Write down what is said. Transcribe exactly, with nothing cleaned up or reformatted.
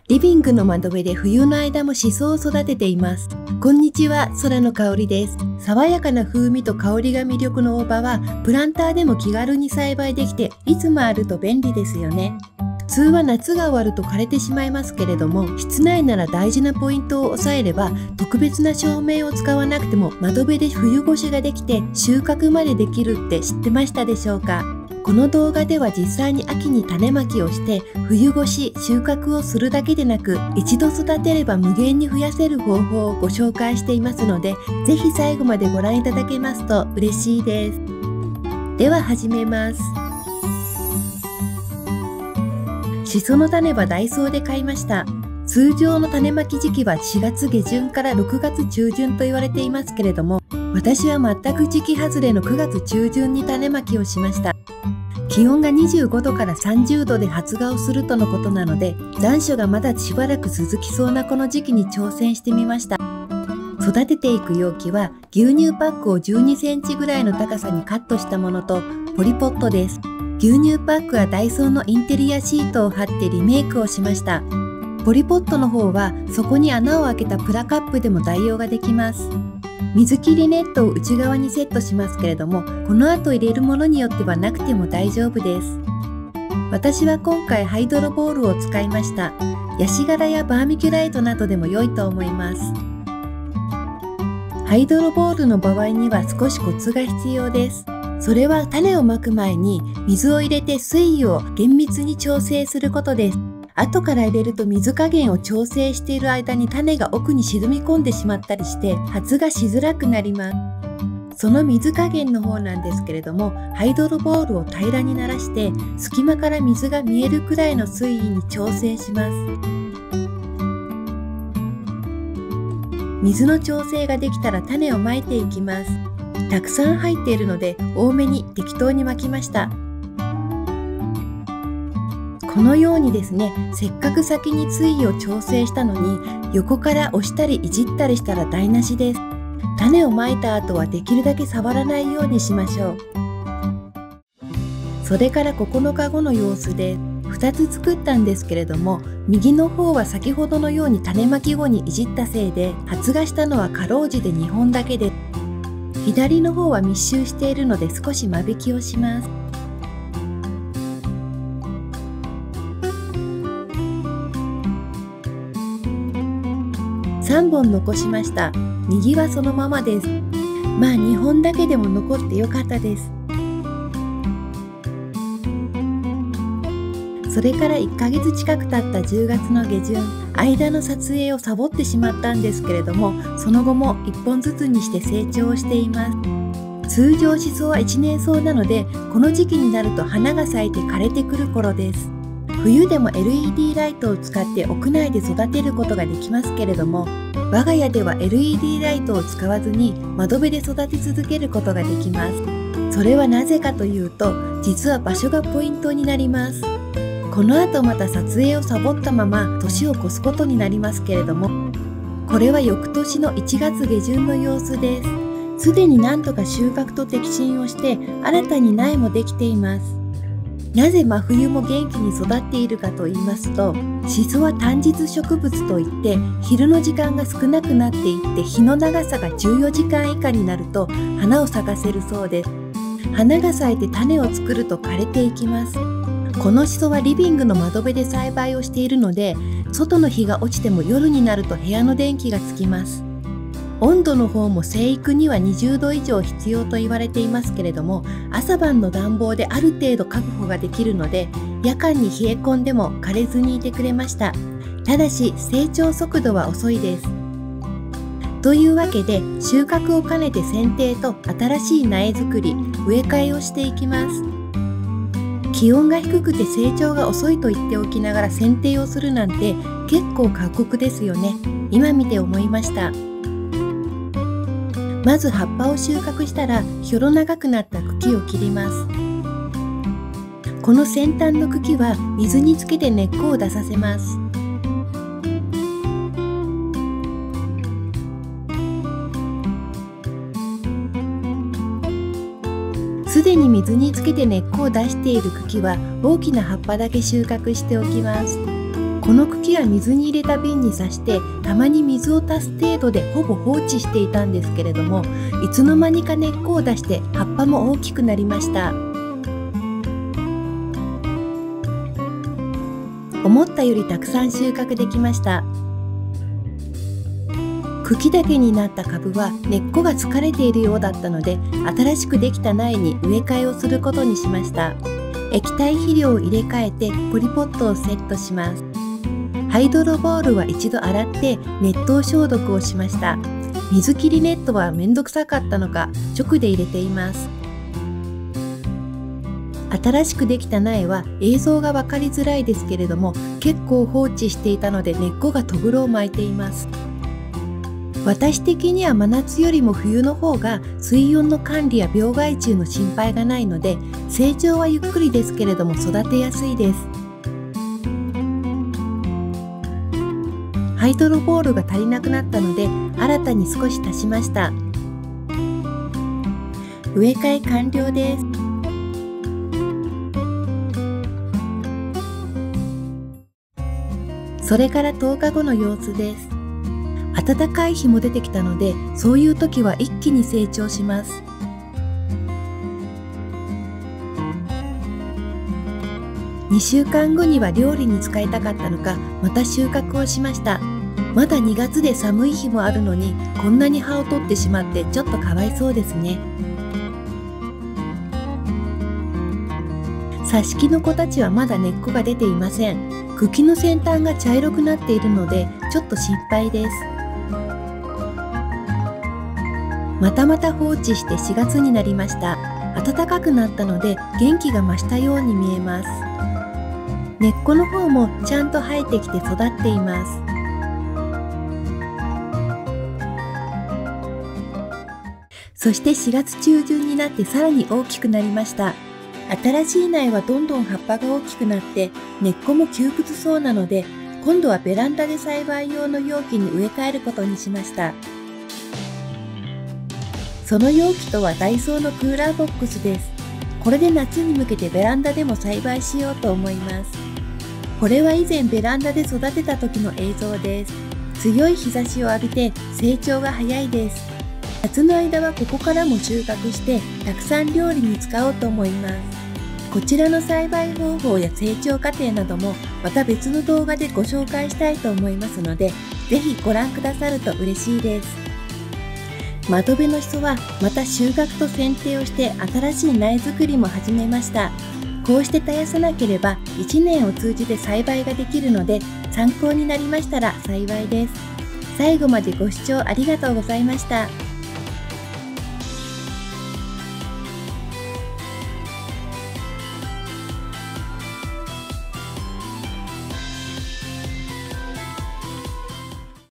リビングの窓辺で冬の間もシソを育てています。こんにちは、空の香りです。爽やかな風味と香りが魅力の大葉は、プランターでも気軽に栽培できて、いつもあると便利ですよね。普通は夏が終わると枯れてしまいますけれども、室内なら大事なポイントを押さえれば、特別な照明を使わなくても窓辺で冬越しができて収穫までできるって知ってましたでしょうか？この動画では実際に秋に種まきをして冬越し収穫をするだけでなく、一度育てれば無限に増やせる方法をご紹介していますので、ぜひ最後までご覧いただけますと嬉しいです。では始めます。シソの種はダイソーで買いました。通常の種まき時期はしがつげじゅんからろくがつちゅうじゅんと言われていますけれども、私は全く時期外れのくがつちゅうじゅんに種まきをしました。気温がにじゅうごどからさんじゅうどで発芽をするとのことなので、残暑がまだしばらく続きそうなこの時期に挑戦してみました。育てていく容器は牛乳パックをじゅうにセンチぐらいの高さにカットしたものとポリポットです。牛乳パックはダイソーのインテリアシートを貼ってリメイクをしました。ポリポットの方はそこに穴を開けたプラカップでも代用ができます。水切りネットを内側にセットしますけれども、この後入れるものによってはなくても大丈夫です。私は今回ハイドロボールを使いました。ヤシ殻やバーミキュライトなどでも良いと思います。ハイドロボールの場合には少しコツが必要です。それは種をまく前に水を入れて水位を厳密に調整することです。後から入れると水加減を調整している間に種が奥に沈み込んでしまったりして発芽しづらくなります。その水加減の方なんですけれども、ハイドロボールを平らにならして隙間から水が見えるくらいの水位に調整します。水の調整ができたら種をまいていきます。たくさん入っているので多めに適当にまきました。このようにですね、せっかく先に水位を調整したのに横から押したりいじったりしたら台無しです。種をまいた後はできるだけ触らないようにしましょう。それからここのかごの様子でふたつ作ったんですけれども、右の方は先ほどのように種まき後にいじったせいで発芽したのはかろうじてにほんだけで、左の方は密集しているので少し間引きをします。さんぼん残しました。右はそのままです。まあにほんだけでも残ってよかったです。それからいっかげつ近く経ったじゅうがつの下旬、間の撮影をサボってしまったんですけれども、その後もいっぽんずつにして成長をしています。通常シソはいちねんそうなので、この時期になると花が咲いて枯れてくる頃です。冬でも エルイーディー ライトを使って屋内で育てることができますけれども、我が家では エルイーディー ライトを使わずに窓辺で育て続けることができます。それはなぜかというと、実は場所がポイントになります。この後また撮影をサボったまま年を越すことになりますけれども、これは翌年のいちがつげじゅんの様子です。すでに何とか収穫と摘心をして新たに苗もできています。なぜ真冬も元気に育っているかと言いますと、シソは単日植物といって昼の時間が少なくなっていって日の長さがじゅうよじかん以下になると花を咲かせるそうです。花が咲いて種を作ると枯れていきます。このシソはリビングの窓辺で栽培をしているので、外の日が落ちても夜になると部屋の電気がつきます。温度の方も生育にはにじゅうど以上必要と言われていますけれども、朝晩の暖房である程度確保ができるので、夜間に冷え込んでも枯れずにいてくれました。ただし成長速度は遅いです。というわけで収穫を兼ねて剪定と新しい苗作り、植え替えをしていきます。気温が低くて成長が遅いと言っておきながら剪定をするなんて結構過酷ですよね。今見て思いました。まず葉っぱを収穫したらひょろ長くなった茎を切ります。この先端の茎は水につけて根っこを出させます。すでに水につけて根っこを出している茎は大きな葉っぱだけ収穫しておきます。 この茎は水に入れた瓶に挿してたまに水を足す程度でほぼ放置していたんですけれども、いつの間にか根っこを出して葉っぱも大きくなりました。思ったよりたくさん収穫できました。茎だけになった株は根っこが疲れているようだったので、新しくできた苗に植え替えをすることにしました。液体肥料を入れ替えてポリポットをセットします。ハイドロボールは一度洗って熱湯消毒をしました。水切りネットはめんどくさかったのか直で入れています。新しくできた苗は映像が分かりづらいですけれども、結構放置していたので根っこがとぐろを巻いています。私的には真夏よりも冬の方が水温の管理や病害虫の心配がないので、成長はゆっくりですけれども育てやすいです。ハイドロボールが足りなくなったので新たに少し足しました。植え替え完了です。それからとおかごの様子です。暖かい日も出てきたので、そういう時は一気に成長します。にしゅうかんごには料理に使いたかったのか、また収穫をしました。まだにがつで寒い日もあるのに、こんなに葉を取ってしまってちょっとかわいそうですね。挿し木の子たちはまだ根っこが出ていません。茎の先端が茶色くなっているのでちょっと心配です。またまた放置してしがつになりました。暖かくなったので元気が増したように見えます。根っこの方もちゃんと生えてきて育っています。そしてしがつ中旬になってさらに大きくなりました。新しい苗はどんどん葉っぱが大きくなって根っこも窮屈そうなので、今度はベランダで栽培用の容器に植え替えることにしました。その容器とはダイソーのクーラーボックスです。これで夏に向けてベランダでも栽培しようと思います。これは以前ベランダで育てた時の映像です。強い日差しを浴びて成長が早いです。夏の間はここからも収穫してたくさん料理に使おうと思います。こちらの栽培方法や成長過程などもまた別の動画でご紹介したいと思いますので、ぜひご覧くださると嬉しいです。窓辺のシソはまた収穫と剪定をして新しい苗作りも始めました。こうして絶やさなければいちねんを通じて栽培ができるので、参考になりましたら幸いです。最後までご視聴ありがとうございました。